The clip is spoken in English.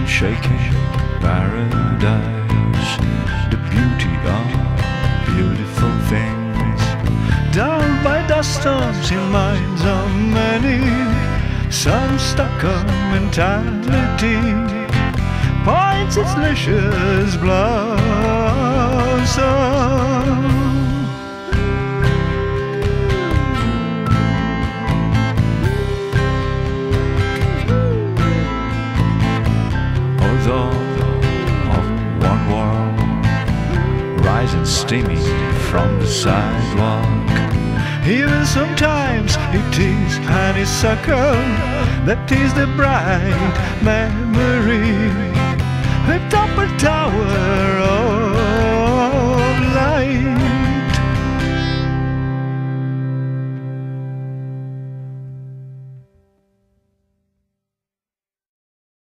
Shaky paradise, the beauty of beautiful things. Down by duststorms, he minds on many. Some stucco mentality points its luscious blossom. Odour of one world, rising steamy from the sidewalk. Even sometimes it is honeysuckle that is the bright memory atop a tower